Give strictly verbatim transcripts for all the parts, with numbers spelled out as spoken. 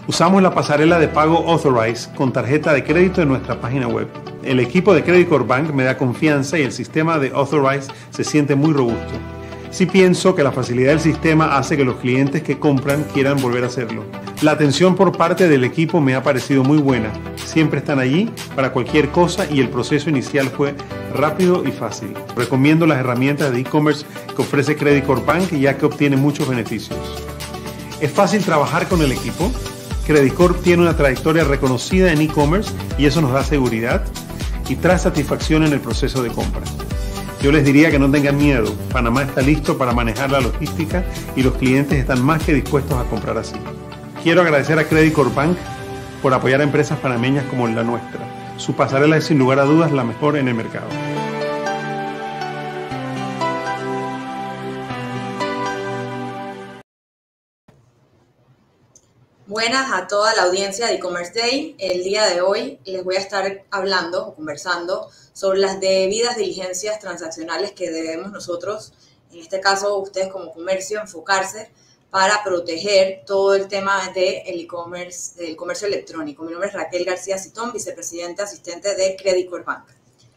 Usamos la pasarela de pago Authorize con tarjeta de crédito en nuestra página web. El equipo de Credit Corp Bank me da confianza y el sistema de Authorize se siente muy robusto. Sí pienso que la facilidad del sistema hace que los clientes que compran quieran volver a hacerlo. La atención por parte del equipo me ha parecido muy buena. Siempre están allí para cualquier cosa y el proceso inicial fue rápido y fácil. Recomiendo las herramientas de e-commerce que ofrece Credit Corp Bank ya que obtiene muchos beneficios. ¿Es fácil trabajar con el equipo? Credit Corp tiene una trayectoria reconocida en e-commerce y eso nos da seguridad y trae satisfacción en el proceso de compra. Yo les diría que no tengan miedo. Panamá está listo para manejar la logística y los clientes están más que dispuestos a comprar así. Quiero agradecer a Credit Corp Bank por apoyar a empresas panameñas como la nuestra. Su pasarela es sin lugar a dudas la mejor en el mercado. Buenas a toda la audiencia de e-commerce Day. El día de hoy les voy a estar hablando o conversando sobre las debidas diligencias transaccionales que debemos nosotros, en este caso ustedes como comercio, enfocarse para proteger todo el tema del e-commerce, del comercio electrónico. Mi nombre es Raquel García Citón, vicepresidenta asistente de Credit Corp Bank.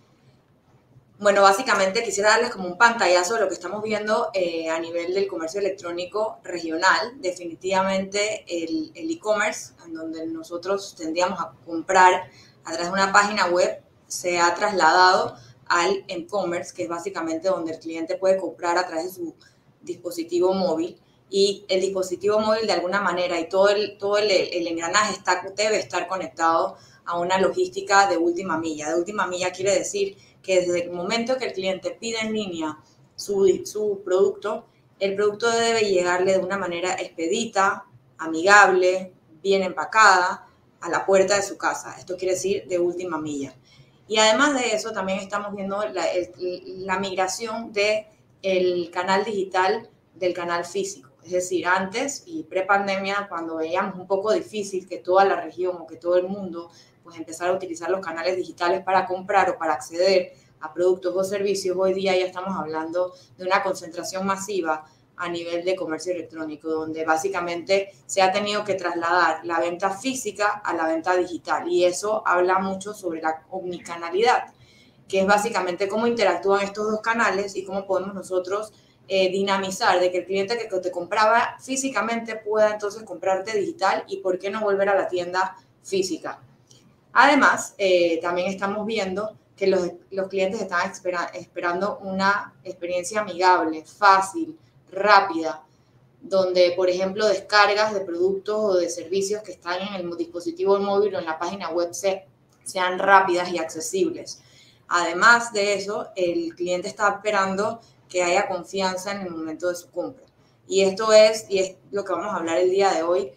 Bueno, básicamente quisiera darles como un pantallazo de lo que estamos viendo eh, a nivel del comercio electrónico regional. Definitivamente el e-commerce, en donde nosotros tendríamos a comprar a través de una página web, se ha trasladado al e-commerce, que es básicamente donde el cliente puede comprar a través de su dispositivo móvil. Y el dispositivo móvil de alguna manera y todo el, todo el, el engranaje está, debe estar conectado a una logística de última milla. De última milla quiere decir que desde el momento que el cliente pide en línea su, su producto, el producto debe llegarle de una manera expedita, amigable, bien empacada, a la puerta de su casa. Esto quiere decir de última milla. Y además de eso, también estamos viendo la, el, la migración del canal digital del canal físico. Es decir, antes y pre-pandemia, cuando veíamos un poco difícil que toda la región o que todo el mundo pues empezar a utilizar los canales digitales para comprar o para acceder a productos o servicios, hoy día ya estamos hablando de una concentración masiva a nivel de comercio electrónico, donde básicamente se ha tenido que trasladar la venta física a la venta digital. Y eso habla mucho sobre la omnicanalidad, que es básicamente cómo interactúan estos dos canales y cómo podemos nosotros eh, dinamizar de que el cliente que te compraba físicamente pueda entonces comprarte digital y por qué no volver a la tienda física. Además, eh, también estamos viendo que los, los clientes están espera, esperando una experiencia amigable, fácil, rápida, donde, por ejemplo, descargas de productos o de servicios que están en el dispositivo móvil o en la página web se, sean rápidas y accesibles. Además de eso, el cliente está esperando que haya confianza en el momento de su compra. Y esto es, y es lo que vamos a hablar el día de hoy,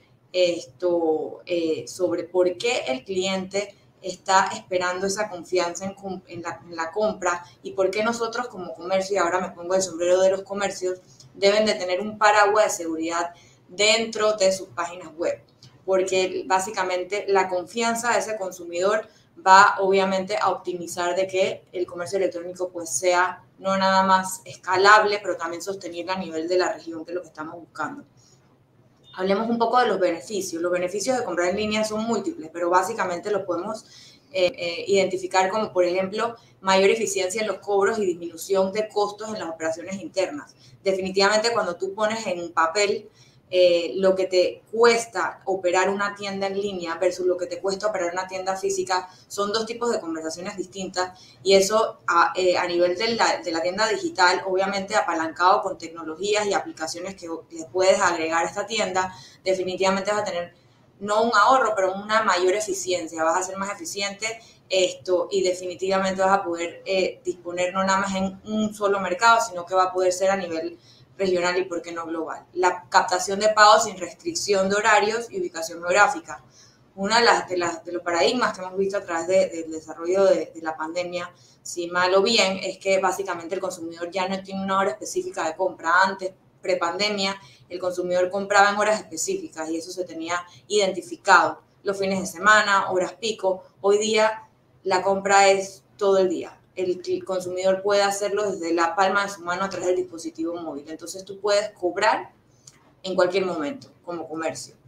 esto eh, sobre por qué el cliente está esperando esa confianza en, en, la, en la compra y por qué nosotros como comercio, y ahora me pongo el sombrero de los comercios, deben de tener un paraguas de seguridad dentro de sus páginas web, porque básicamente la confianza de ese consumidor va obviamente a optimizar de que el comercio electrónico pues sea no nada más escalable, pero también sostenible a nivel de la región, que es lo que estamos buscando. Hablemos un poco de los beneficios. Los beneficios de comprar en línea son múltiples, pero básicamente los podemos eh, eh, identificar como, por ejemplo, mayor eficiencia en los cobros y disminución de costos en las operaciones internas. Definitivamente, cuando tú pones en papel eh, lo que te cuesta operar una tienda en línea versus lo que te cuesta operar una tienda física, son dos tipos de conversaciones distintas y eso a, eh, a nivel de la, de la tienda digital, obviamente apalancado con tecnologías y aplicaciones que le puedes agregar a esta tienda, definitivamente vas a tener no un ahorro, pero una mayor eficiencia, vas a ser más eficiente esto y definitivamente vas a poder eh, disponer no nada más en un solo mercado, sino que va a poder ser a nivel regional y por qué no global. La captación de pagos sin restricción de horarios y ubicación geográfica. Una de, las, de, las, de los paradigmas que hemos visto a través de, del desarrollo de, de la pandemia, si mal o bien, es que básicamente el consumidor ya no tiene una hora específica de compra. Antes, prepandemia, el consumidor compraba en horas específicas y eso se tenía identificado. Los fines de semana, horas pico. Hoy día la compra es todo el día. El consumidor puede hacerlo desde la palma de su mano a través del dispositivo móvil. Entonces tú puedes cobrar en cualquier momento como comercio.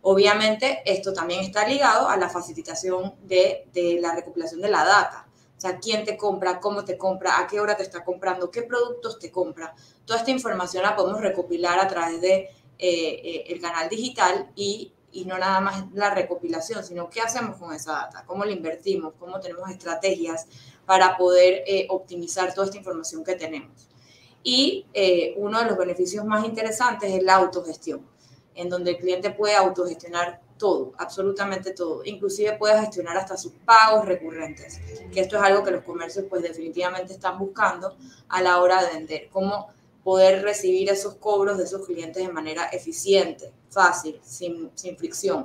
Obviamente, esto también está ligado a la facilitación de, de la recopilación de la data. O sea, quién te compra, cómo te compra, a qué hora te está comprando, qué productos te compra. Toda esta información la podemos recopilar a través de eh, eh, el canal digital y, y no nada más la recopilación, sino qué hacemos con esa data, cómo la invertimos, cómo tenemos estrategias para poder eh, optimizar toda esta información que tenemos. Y eh, uno de los beneficios más interesantes es la autogestión, en donde el cliente puede autogestionar todo, absolutamente todo. Inclusive puede gestionar hasta sus pagos recurrentes, que esto es algo que los comercios pues definitivamente están buscando a la hora de vender, cómo poder recibir esos cobros de esos clientes de manera eficiente, fácil, sin, sin fricción.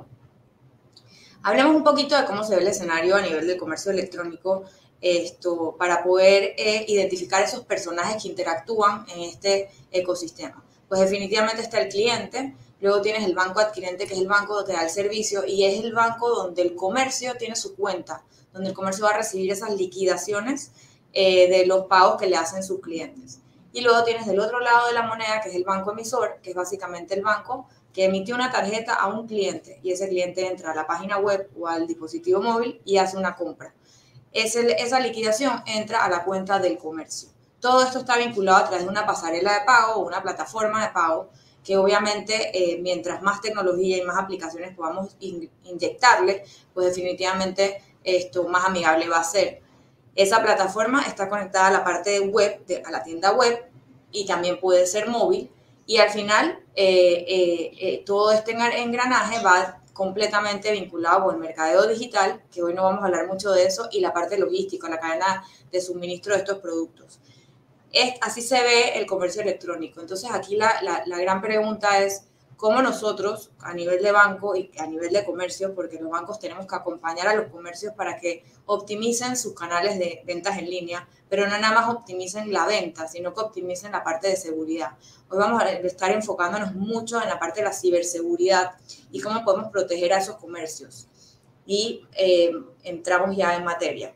Hablemos un poquito de cómo se ve el escenario a nivel del comercio electrónico, esto, para poder eh, identificar esos personajes que interactúan en este ecosistema. Pues definitivamente está el cliente. Luego tienes el banco adquirente, que es el banco que da el servicio, y es el banco donde el comercio tiene su cuenta, donde el comercio va a recibir esas liquidaciones eh, de los pagos que le hacen sus clientes. Y luego tienes del otro lado de la moneda, que es el banco emisor, que es básicamente el banco que emitió una tarjeta a un cliente, y ese cliente entra a la página web o al dispositivo móvil y hace una compra. Ese, esa liquidación entra a la cuenta del comercio. Todo esto está vinculado a través de una pasarela de pago o una plataforma de pago, que obviamente eh, mientras más tecnología y más aplicaciones podamos in, inyectarle, pues definitivamente esto más amigable va a ser. Esa plataforma está conectada a la parte de web, de, a la tienda web, y también puede ser móvil, y al final eh, eh, eh, todo este engranaje va completamente vinculado con el mercadeo digital, que hoy no vamos a hablar mucho de eso, y la parte logística, la cadena de suministro de estos productos. Es, así se ve el comercio electrónico. Entonces aquí la, la, la gran pregunta es cómo nosotros a nivel de banco y a nivel de comercio, porque los bancos tenemos que acompañar a los comercios para que optimicen sus canales de ventas en línea, pero no nada más optimicen la venta, sino que optimicen la parte de seguridad. Hoy vamos a estar enfocándonos mucho en la parte de la ciberseguridad y cómo podemos proteger a esos comercios. Y eh, entramos ya en materia.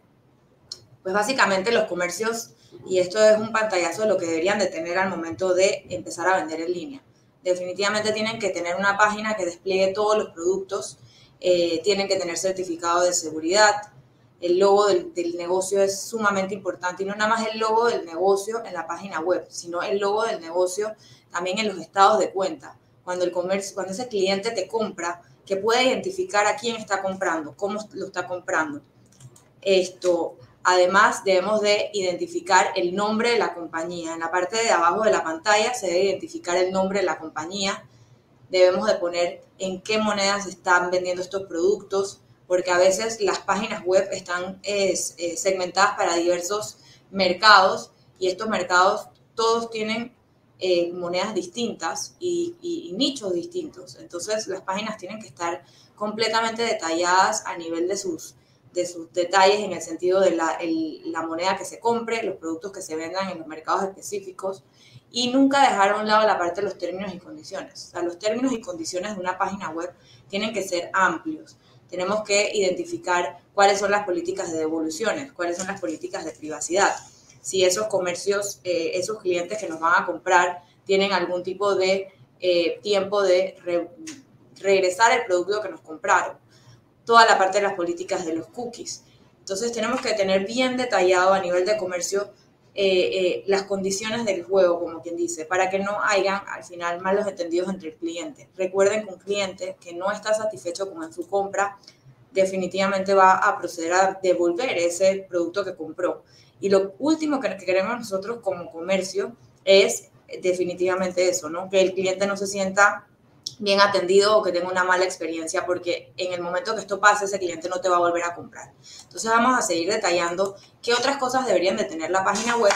Pues básicamente los comercios, y esto es un pantallazo de lo que deberían de tener al momento de empezar a vender en línea. Definitivamente tienen que tener una página que despliegue todos los productos, eh, tienen que tener certificado de seguridad, el logo del, del negocio es sumamente importante, y no nada más el logo del negocio en la página web, sino el logo del negocio también en los estados de cuenta. Cuando el comercio, cuando ese cliente te compra, que pueda identificar a quién está comprando, cómo lo está comprando. Esto... Además, debemos de identificar el nombre de la compañía. En la parte de abajo de la pantalla se debe identificar el nombre de la compañía. Debemos de poner en qué monedas están vendiendo estos productos, porque a veces las páginas web están eh, segmentadas para diversos mercados, y estos mercados todos tienen eh, monedas distintas y, y, y nichos distintos. Entonces, las páginas tienen que estar completamente detalladas a nivel de sus de sus detalles, en el sentido de la, el, la moneda que se compre, los productos que se vendan en los mercados específicos, y nunca dejar a un lado la parte de los términos y condiciones. O sea, los términos y condiciones de una página web tienen que ser amplios. Tenemos que identificar cuáles son las políticas de devoluciones, cuáles son las políticas de privacidad. Si esos comercios, eh, esos clientes que nos van a comprar tienen algún tipo de eh, tiempo de re, regresar el producto que nos compraron. Toda la parte de las políticas de los cookies. Entonces tenemos que tener bien detallado a nivel de comercio eh, eh, las condiciones del juego, como quien dice, para que no hayan al final malos entendidos entre el cliente. Recuerden que un cliente que no está satisfecho con su compra definitivamente va a proceder a devolver ese producto que compró. Y lo último que queremos nosotros como comercio es definitivamente eso, ¿no? Que el cliente no se sienta bien atendido o que tenga una mala experiencia, porque en el momento que esto pase, ese cliente no te va a volver a comprar. Entonces vamos a seguir detallando qué otras cosas deberían de tener la página web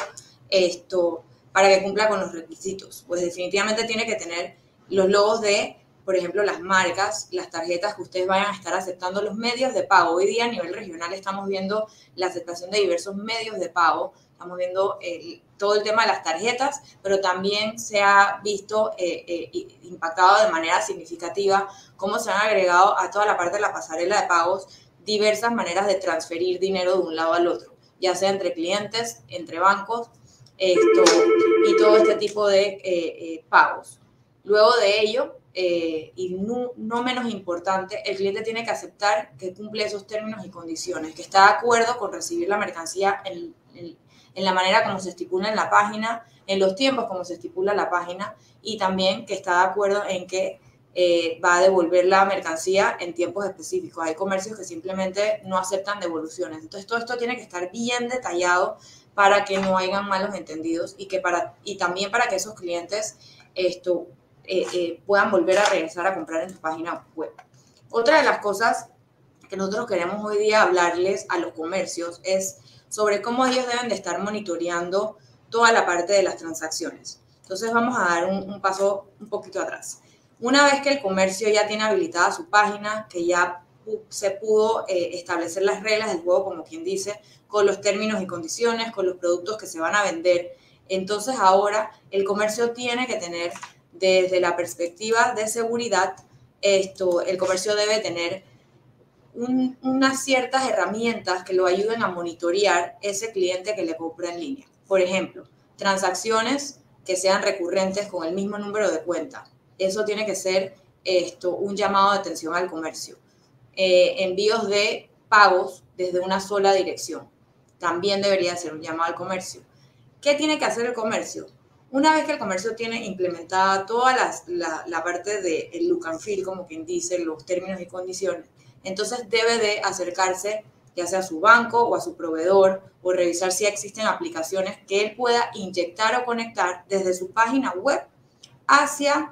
esto, para que cumpla con los requisitos. Pues definitivamente tiene que tener los logos de, por ejemplo, las marcas, las tarjetas que ustedes vayan a estar aceptando, los medios de pago. Hoy día a nivel regional estamos viendo la aceptación de diversos medios de pago. Estamos viendo el, todo el tema de las tarjetas, pero también se ha visto eh, eh, impactado de manera significativa cómo se han agregado a toda la parte de la pasarela de pagos diversas maneras de transferir dinero de un lado al otro, ya sea entre clientes, entre bancos, esto, y todo este tipo de eh, eh, pagos. Luego de ello, eh, y no, no menos importante, el cliente tiene que aceptar que cumple esos términos y condiciones, que está de acuerdo con recibir la mercancía en, en, en la manera como se estipula en la página, en los tiempos como se estipula la página, y también que está de acuerdo en que eh, va a devolver la mercancía en tiempos específicos. Hay comercios que simplemente no aceptan devoluciones. Entonces, todo esto tiene que estar bien detallado para que no hayan malos entendidos y, que para, y también para que esos clientes esto, eh, eh, puedan volver a regresar a comprar en tu página web. Otra de las cosas que nosotros queremos hoy día hablarles a los comercios es sobre cómo ellos deben de estar monitoreando toda la parte de las transacciones. Entonces vamos a dar un, un paso un poquito atrás. Una vez que el comercio ya tiene habilitada su página, que ya se pudo eh, establecer las reglas del juego, como quien dice, con los términos y condiciones, con los productos que se van a vender, entonces ahora el comercio tiene que tener, desde la perspectiva de seguridad, esto, el comercio debe tener un, unas ciertas herramientas que lo ayuden a monitorear ese cliente que le compra en línea. Por ejemplo, transacciones que sean recurrentes con el mismo número de cuenta. Eso tiene que ser esto, un llamado de atención al comercio. Eh, envíos de pagos desde una sola dirección. También debería ser un llamado al comercio. ¿Qué tiene que hacer el comercio? Una vez que el comercio tiene implementada toda las, la, la parte del look and feel, como quien dice, los términos y condiciones, entonces debe de acercarse ya sea a su banco o a su proveedor, o revisar si existen aplicaciones que él pueda inyectar o conectar desde su página web hacia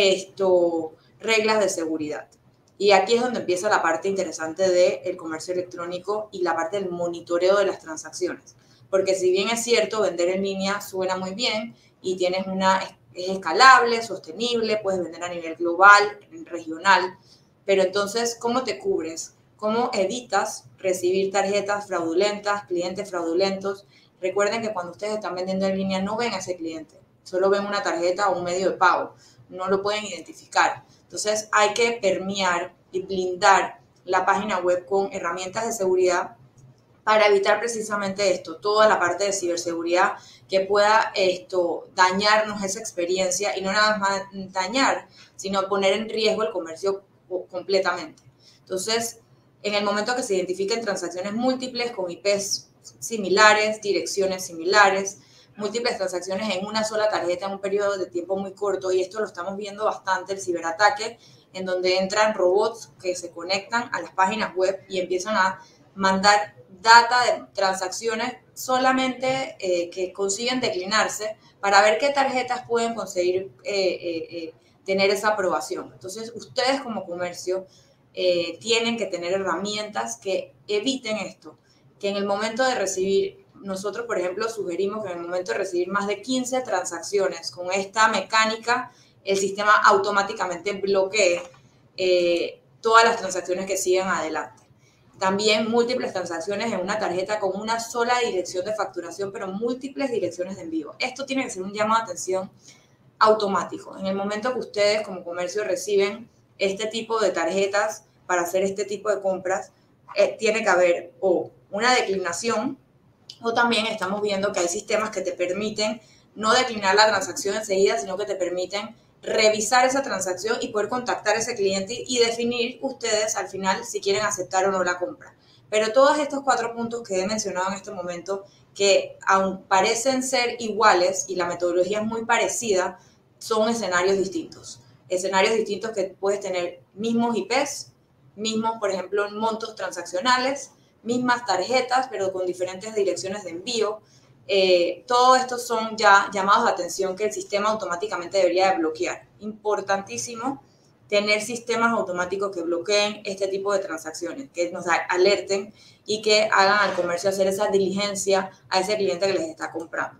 esto, reglas de seguridad. Y aquí es donde empieza la parte interesante del comercio electrónico y la parte del monitoreo de las transacciones. Porque si bien es cierto, vender en línea suena muy bien y tienes una, es escalable, sostenible, puedes vender a nivel global, regional, pero entonces, ¿cómo te cubres? ¿Cómo evitas recibir tarjetas fraudulentas, clientes fraudulentos? Recuerden que cuando ustedes están vendiendo en línea no ven a ese cliente, solo ven una tarjeta o un medio de pago, no lo pueden identificar. Entonces hay que permear y blindar la página web con herramientas de seguridad para evitar precisamente esto, toda la parte de ciberseguridad que pueda esto dañarnos esa experiencia y no nada más dañar, sino poner en riesgo el comercio completamente. Entonces, en el momento que se identifiquen transacciones múltiples con I Pes similares, direcciones similares, múltiples transacciones en una sola tarjeta en un periodo de tiempo muy corto, y esto lo estamos viendo bastante, el ciberataque, en donde entran robots que se conectan a las páginas web y empiezan a mandar data de transacciones solamente eh, que consiguen declinarse para ver qué tarjetas pueden conseguir eh, eh, eh, tener esa aprobación. Entonces, ustedes como comercio eh, tienen que tener herramientas que eviten esto, que en el momento de recibir, nosotros, por ejemplo, sugerimos que en el momento de recibir más de quince transacciones con esta mecánica, el sistema automáticamente bloquee eh, todas las transacciones que siguen adelante. También múltiples transacciones en una tarjeta con una sola dirección de facturación, pero múltiples direcciones de envío. Esto tiene que ser un llamado de atención automático. En el momento que ustedes como comercio reciben este tipo de tarjetas para hacer este tipo de compras, eh, tiene que haber o una declinación, o también estamos viendo que hay sistemas que te permiten no declinar la transacción enseguida, sino que te permiten revisar esa transacción y poder contactar a ese cliente y definir ustedes al final si quieren aceptar o no la compra. Pero todos estos cuatro puntos que he mencionado en este momento, que aun parecen ser iguales y la metodología es muy parecida, son escenarios distintos. Escenarios distintos que puedes tener mismos I Pes, mismos, por ejemplo, montos transaccionales, mismas tarjetas, pero con diferentes direcciones de envío. Eh, todo esto son ya llamados de atención que el sistema automáticamente debería de bloquear. Importantísimo tener sistemas automáticos que bloqueen este tipo de transacciones, que nos alerten y que hagan al comercio hacer esa diligencia a ese cliente que les está comprando.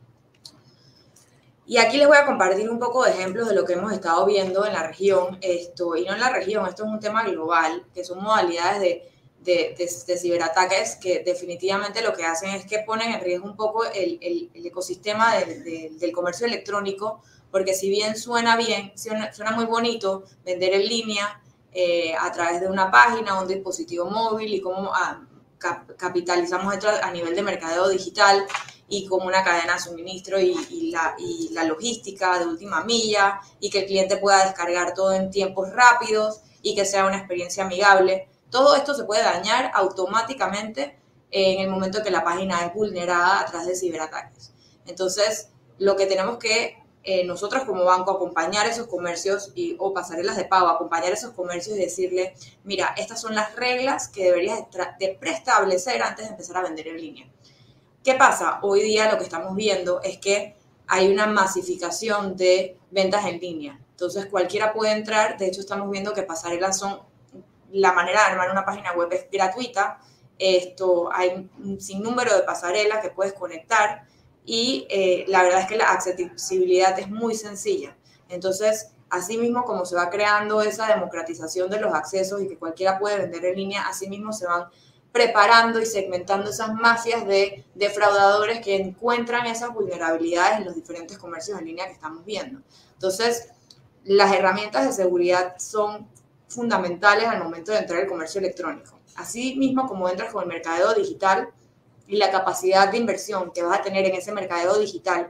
Y aquí les voy a compartir un poco de ejemplos de lo que hemos estado viendo en la región, esto, y no en la región, esto es un tema global, que son modalidades de De, de, de ciberataques que definitivamente lo que hacen es que ponen en riesgo un poco el, el, el ecosistema de, de, del comercio electrónico, porque si bien suena bien, suena, suena muy bonito vender en línea eh, a través de una página, un dispositivo móvil y cómo ah, cap, capitalizamos esto a nivel de mercadeo digital y como una cadena de suministro y, y, la, y la logística de última milla, y que el cliente pueda descargar todo en tiempos rápidos y que sea una experiencia amigable. Todo esto se puede dañar automáticamente en el momento que la página es vulnerada a través de ciberataques. Entonces, lo que tenemos que eh, nosotros como banco acompañar esos comercios y, o pasarelas de pago, acompañar esos comercios y decirle, mira, estas son las reglas que deberías de preestablecer antes de empezar a vender en línea. ¿Qué pasa? Hoy día lo que estamos viendo es que hay una masificación de ventas en línea. Entonces, cualquiera puede entrar. De hecho, estamos viendo que pasarelas son, la manera de armar una página web es gratuita. Esto, hay un sinnúmero de pasarelas que puedes conectar y eh, la verdad es que la accesibilidad es muy sencilla. Entonces, así mismo como se va creando esa democratización de los accesos y que cualquiera puede vender en línea, así mismo se van preparando y segmentando esas mafias de defraudadores que encuentran esas vulnerabilidades en los diferentes comercios en línea que estamos viendo. Entonces, las herramientas de seguridad son fundamentales al momento de entrar al comercio electrónico. Así mismo como entras con el mercadeo digital y la capacidad de inversión que vas a tener en ese mercadeo digital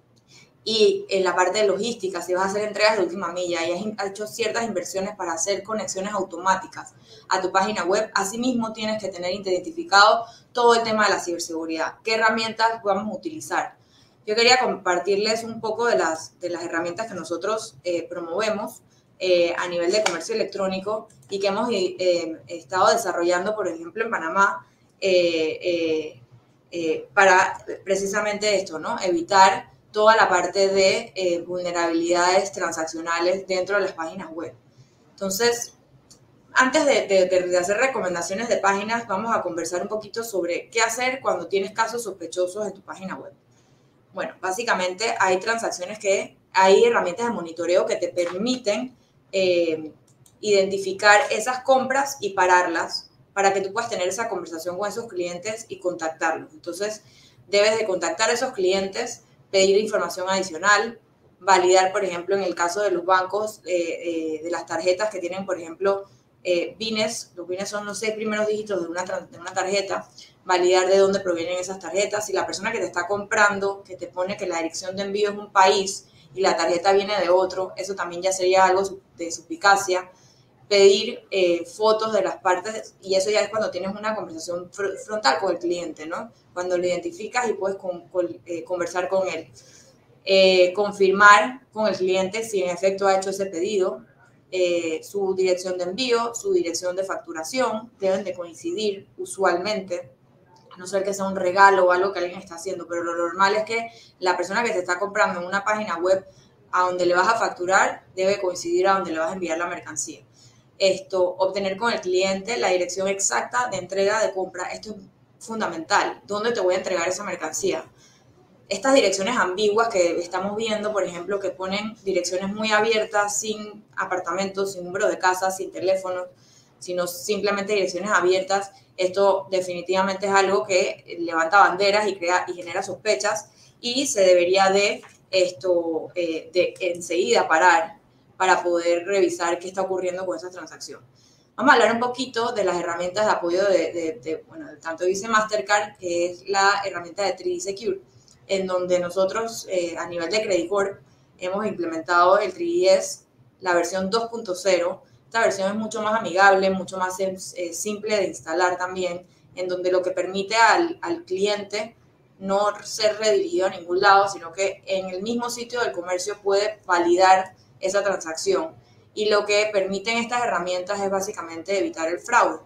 y en la parte de logística, si vas a hacer entregas de última milla y has hecho ciertas inversiones para hacer conexiones automáticas a tu página web, asimismo tienes que tener identificado todo el tema de la ciberseguridad. ¿Qué herramientas vamos a utilizar? Yo quería compartirles un poco de las, de las herramientas que nosotros eh, promovemos eh, a nivel de comercio electrónico y que hemos eh, estado desarrollando, por ejemplo, en Panamá, eh, eh, eh, para precisamente esto, ¿no? Evitar toda la parte de eh, vulnerabilidades transaccionales dentro de las páginas web. Entonces, antes de, de, de hacer recomendaciones de páginas, vamos a conversar un poquito sobre qué hacer cuando tienes casos sospechosos en tu página web. Bueno, básicamente hay transacciones que, hay herramientas de monitoreo que te permiten eh, identificar esas compras y pararlas para que tú puedas tener esa conversación con esos clientes y contactarlos. Entonces, debes de contactar a esos clientes, pedir información adicional, validar, por ejemplo, en el caso de los bancos, eh, eh, de las tarjetas que tienen, por ejemplo, eh, bienes, los bienes son los seis primeros dígitos de una, de una tarjeta, validar de dónde provienen esas tarjetas. Si la persona que te está comprando, que te pone que la dirección de envío es un país y la tarjeta viene de otro, eso también ya sería algo de suspicacia. Pedir eh, fotos de las partes, y eso ya es cuando tienes una conversación fr frontal con el cliente, ¿no? Cuando lo identificas y puedes con, con, eh, conversar con él. Eh, confirmar con el cliente si en efecto ha hecho ese pedido, eh, su dirección de envío, su dirección de facturación, deben de coincidir usualmente, a no ser que sea un regalo o algo que alguien está haciendo, pero lo normal es que la persona que te está comprando en una página web a donde le vas a facturar debe coincidir a donde le vas a enviar la mercancía. Esto, obtener con el cliente la dirección exacta de entrega de compra. Esto es fundamental. ¿Dónde te voy a entregar esa mercancía? Estas direcciones ambiguas que estamos viendo, por ejemplo, que ponen direcciones muy abiertas, sin apartamentos, sin número de casa, sin teléfono, sino simplemente direcciones abiertas, esto definitivamente es algo que levanta banderas y, crea, y genera sospechas y se debería de, esto, eh, de enseguida parar para poder revisar qué está ocurriendo con esa transacción. Vamos a hablar un poquito de las herramientas de apoyo de, de, de bueno, de tanto Visa y Mastercard, que es la herramienta de tres D Secure, en donde nosotros eh, a nivel de Credit Corp hemos implementado el tres D S, la versión dos punto cero. Esta versión es mucho más amigable, mucho más eh, simple de instalar también, en donde lo que permite al, al cliente no ser redirigido a ningún lado, sino que en el mismo sitio del comercio puede validar esa transacción. Y lo que permiten estas herramientas es básicamente evitar el fraude.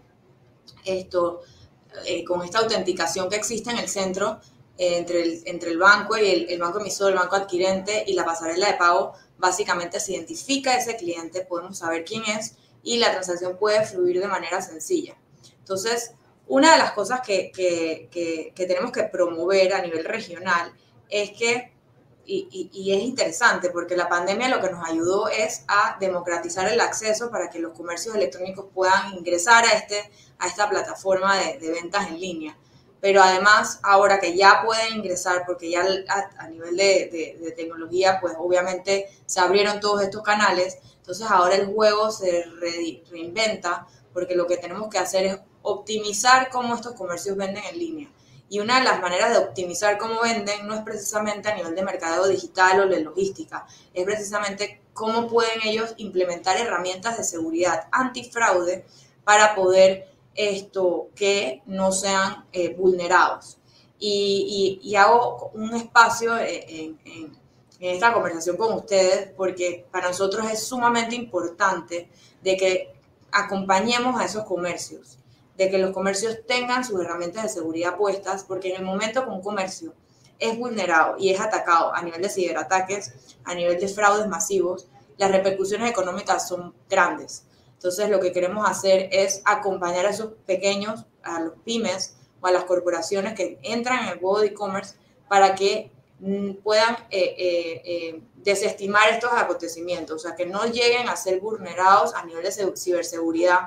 Esto, eh, con esta autenticación que existe en el centro, eh, entre, el, entre el banco y el, el banco emisor, el banco adquirente y la pasarela de pago, básicamente se identifica a ese cliente, podemos saber quién es y la transacción puede fluir de manera sencilla. Entonces, una de las cosas que, que, que, que tenemos que promover a nivel regional es que Y, y, y es interesante porque la pandemia lo que nos ayudó es a democratizar el acceso para que los comercios electrónicos puedan ingresar a, este, a esta plataforma de, de ventas en línea. Pero además, ahora que ya pueden ingresar, porque ya a, a nivel de, de, de tecnología, pues obviamente se abrieron todos estos canales, entonces ahora el juego se re, reinventa porque lo que tenemos que hacer es optimizar cómo estos comercios venden en línea. Y una de las maneras de optimizar cómo venden no es precisamente a nivel de mercadeo digital o de logística, es precisamente cómo pueden ellos implementar herramientas de seguridad antifraude para poder esto que no sean eh, vulnerados. Y, y, y hago un espacio en, en, en esta conversación con ustedes porque para nosotros es sumamente importante de que acompañemos a esos comercios, de que los comercios tengan sus herramientas de seguridad puestas, porque en el momento que un comercio es vulnerado y es atacado a nivel de ciberataques, a nivel de fraudes masivos, las repercusiones económicas son grandes. Entonces, lo que queremos hacer es acompañar a esos pequeños, a los pymes o a las corporaciones que entran en el juego de e-commerce para que mm, puedan eh, eh, eh, desestimar estos acontecimientos, o sea, que no lleguen a ser vulnerados a nivel de ciberseguridad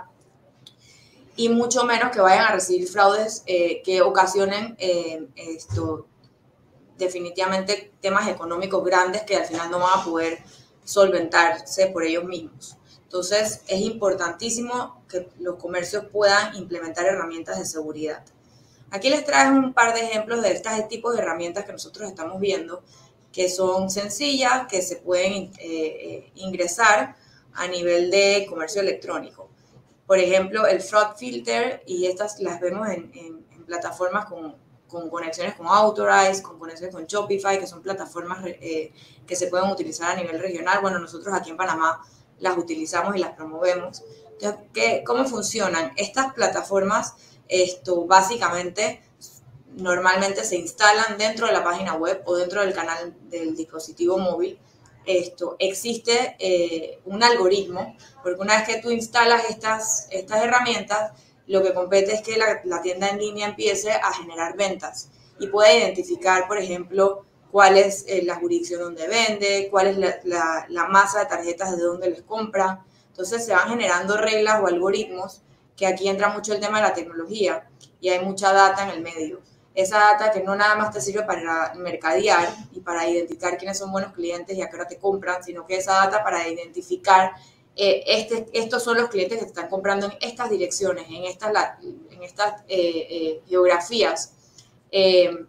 y mucho menos que vayan a recibir fraudes eh, que ocasionen eh, esto, definitivamente temas económicos grandes que al final no van a poder solventarse por ellos mismos. Entonces, es importantísimo que los comercios puedan implementar herramientas de seguridad. Aquí les traigo un par de ejemplos de estos tipos de herramientas que nosotros estamos viendo, que son sencillas, que se pueden eh, ingresar a nivel de comercio electrónico. Por ejemplo, el Fraud Filter, y estas las vemos en, en, en plataformas con, con conexiones con Authorize, con conexiones con Shopify, que son plataformas eh, que se pueden utilizar a nivel regional. Bueno, nosotros aquí en Panamá las utilizamos y las promovemos. Entonces, ¿qué, ¿cómo funcionan? Estas plataformas, esto básicamente, normalmente se instalan dentro de la página web o dentro del canal del dispositivo móvil. Esto, existe eh, un algoritmo, porque una vez que tú instalas estas, estas herramientas, lo que compete es que la, la tienda en línea empiece a generar ventas y pueda identificar, por ejemplo, cuál es eh, la jurisdicción donde vende, cuál es la, la, la masa de tarjetas de donde les compra. Entonces se van generando reglas o algoritmos, que aquí entra mucho el tema de la tecnología y hay mucha data en el medio. Esa data que no nada más te sirve para mercadear y para identificar quiénes son buenos clientes y a qué hora te compran, sino que esa data para identificar eh, este, estos son los clientes que te están comprando en estas direcciones, en estas, en estas eh, eh, geografías. Eh,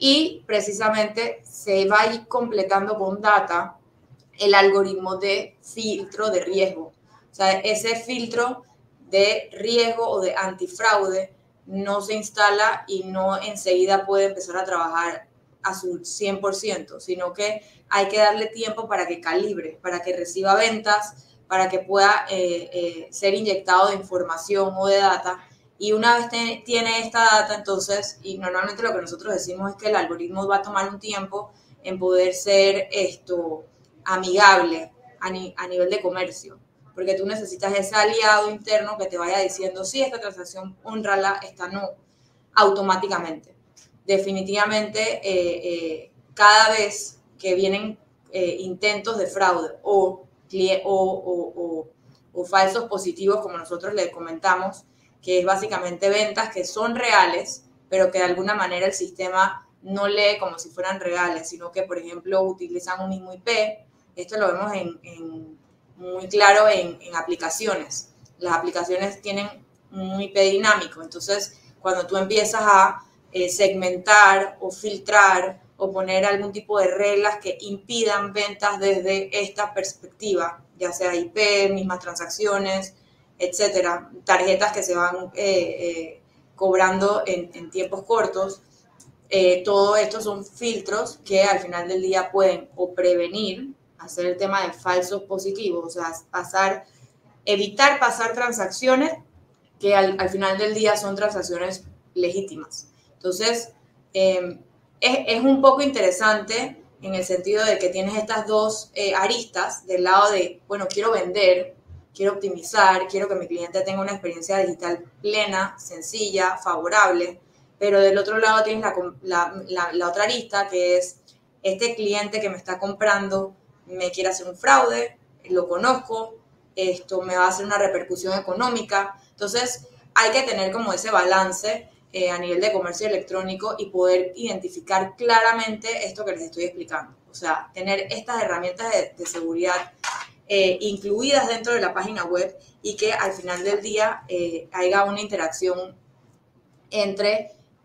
y precisamente se va a ir completando con data el algoritmo de filtro de riesgo. O sea, ese filtro de riesgo o de antifraude no se instala y no enseguida puede empezar a trabajar a su cien por ciento, sino que hay que darle tiempo para que calibre, para que reciba ventas, para que pueda eh, eh, ser inyectado de información o de data. Y una vez te, tiene esta data, entonces, y normalmente lo que nosotros decimos es que el algoritmo va a tomar un tiempo en poder ser esto amigable a, ni, a nivel de comercio, porque tú necesitas ese aliado interno que te vaya diciendo, sí, esta transacción honrala, esta no, automáticamente. Definitivamente, eh, eh, cada vez que vienen eh, intentos de fraude o, o, o, o, o falsos positivos, como nosotros le comentamos, que es básicamente ventas que son reales, pero que de alguna manera el sistema no lee como si fueran reales, sino que, por ejemplo, utilizan un mismo I P. Esto lo vemos en, en, muy claro en, en aplicaciones. Las aplicaciones tienen un I P dinámico, entonces cuando tú empiezas a eh, segmentar o filtrar o poner algún tipo de reglas que impidan ventas desde esta perspectiva, ya sea I P, mismas transacciones, etcétera, tarjetas que se van eh, eh, cobrando en, en tiempos cortos, eh, todo esto son filtros que al final del día pueden o prevenir, hacer el tema de falsos positivos, o sea, pasar, evitar pasar transacciones que al, al final del día son transacciones legítimas. Entonces, eh, es, es un poco interesante en el sentido de que tienes estas dos eh, aristas del lado de, bueno, quiero vender, quiero optimizar, quiero que mi cliente tenga una experiencia digital plena, sencilla, favorable, pero del otro lado tienes la, la, la, la otra arista que es este cliente que me está comprando me quiere hacer un fraude, lo conozco, esto me va a hacer una repercusión económica. Entonces, hay que tener como ese balance eh, a nivel de comercio electrónico y poder identificar claramente esto que les estoy explicando. O sea, tener estas herramientas de, de seguridad eh, incluidas dentro de la página web y que al final del día eh, haya una interacción entre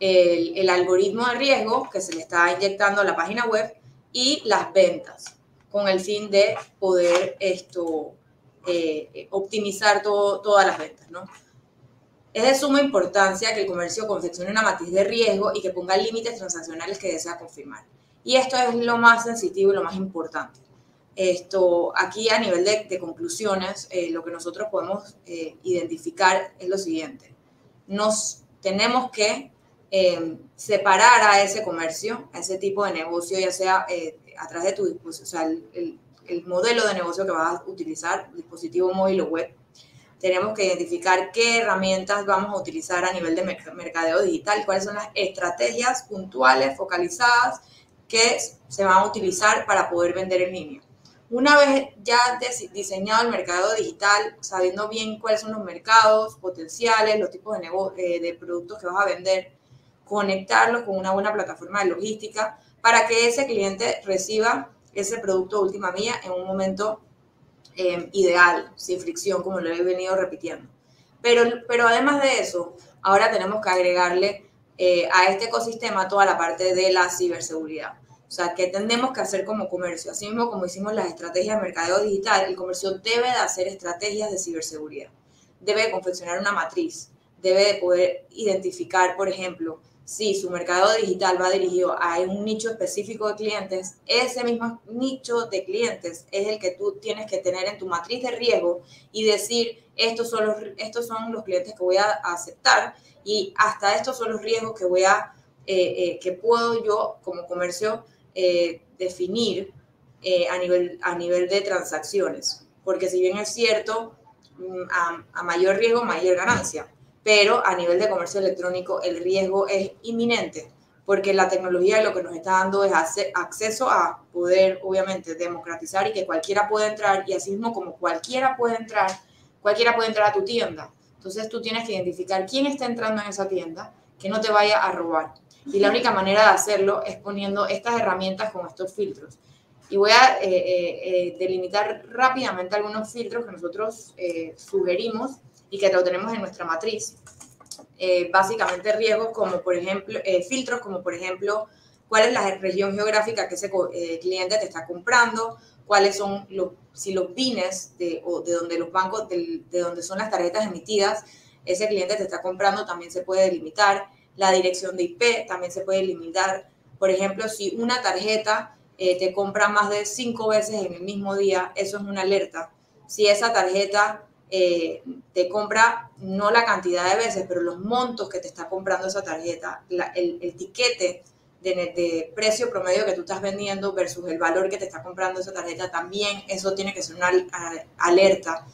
el, el algoritmo de riesgo que se le está inyectando a la página web y las ventas, con el fin de poder esto, eh, optimizar todo, todas las ventas, ¿no? Es de suma importancia que el comercio confeccione una matriz de riesgo y que ponga límites transaccionales que desea confirmar. Y esto es lo más sensitivo y lo más importante. Esto, aquí a nivel de, de conclusiones, eh, lo que nosotros podemos eh, identificar es lo siguiente. Nos tenemos que eh, separar a ese comercio, a ese tipo de negocio, ya sea eh, a través de tu dispositivo, o sea, el, el, el modelo de negocio que vas a utilizar, dispositivo móvil o web. Tenemos que identificar qué herramientas vamos a utilizar a nivel de mercadeo digital, cuáles son las estrategias puntuales, focalizadas, que se van a utilizar para poder vender en línea. Una vez ya diseñado el mercado digital, sabiendo bien cuáles son los mercados potenciales, los tipos de, eh, de productos que vas a vender, conectarlos con una buena plataforma de logística para que ese cliente reciba ese producto de última milla en un momento Eh, ideal, sin fricción, como lo he venido repitiendo. Pero, pero además de eso, ahora tenemos que agregarle eh, a este ecosistema toda la parte de la ciberseguridad. O sea, ¿qué tenemos que hacer como comercio? Así mismo como hicimos las estrategias de mercadeo digital, el comercio debe de hacer estrategias de ciberseguridad. Debe de confeccionar una matriz, debe de poder identificar, por ejemplo, si su mercado digital va dirigido a un nicho específico de clientes, ese mismo nicho de clientes es el que tú tienes que tener en tu matriz de riesgo y decir, estos son los, estos son los clientes que voy a aceptar y hasta estos son los riesgos que voy a, eh, eh, que puedo yo como comercio eh, definir eh, a, nivel, a nivel de transacciones. Porque si bien es cierto, a, a mayor riesgo, mayor ganancia. Pero a nivel de comercio electrónico el riesgo es inminente, porque la tecnología lo que nos está dando es acceso a poder, obviamente, democratizar y que cualquiera pueda entrar, y así mismo como cualquiera puede entrar, cualquiera puede entrar a tu tienda. Entonces tú tienes que identificar quién está entrando en esa tienda, que no te vaya a robar. Y la única manera de hacerlo es poniendo estas herramientas con estos filtros. Y voy a eh, eh, delimitar rápidamente algunos filtros que nosotros eh, sugerimos y que lo tenemos en nuestra matriz. Eh, básicamente riesgos como por ejemplo, eh, filtros como por ejemplo, cuál es la región geográfica que ese eh, cliente te está comprando, cuáles son los, si los bienes de, o de donde los bancos, de, de donde son las tarjetas emitidas, ese cliente te está comprando, también se puede delimitar. La dirección de I P también se puede delimitar. Por ejemplo, si una tarjeta eh, te compra más de cinco veces en el mismo día, eso es una alerta. Si esa tarjeta Eh, te compra no la cantidad de veces, pero los montos que te está comprando esa tarjeta, la, el, el tiquete de, de precio promedio que tú estás vendiendo versus el valor que te está comprando esa tarjeta, también eso tiene que ser una alerta.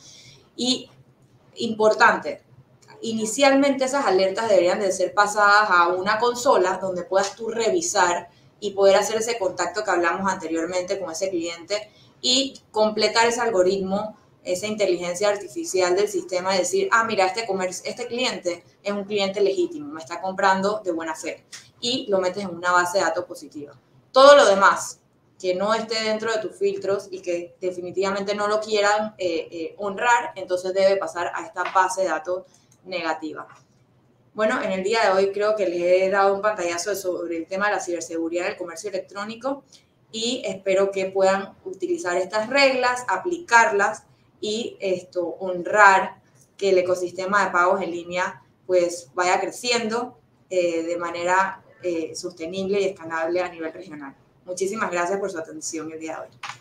Y importante, inicialmente esas alertas deberían de ser pasadas a una consola donde puedas tú revisar y poder hacer ese contacto que hablamos anteriormente con ese cliente y completar ese algoritmo, esa inteligencia artificial del sistema, de decir, ah, mira, este, comercio, este cliente es un cliente legítimo, me está comprando de buena fe, y lo metes en una base de datos positiva. Todo lo demás que no esté dentro de tus filtros y que definitivamente no lo quieran eh, eh, honrar, entonces debe pasar a esta base de datos negativa. Bueno, en el día de hoy creo que les he dado un pantallazo sobre el tema de la ciberseguridad del comercio electrónico y espero que puedan utilizar estas reglas, aplicarlas y esto, honrar que el ecosistema de pagos en línea pues vaya creciendo eh, de manera eh, sostenible y escalable a nivel regional. Muchísimas gracias por su atención el día de hoy.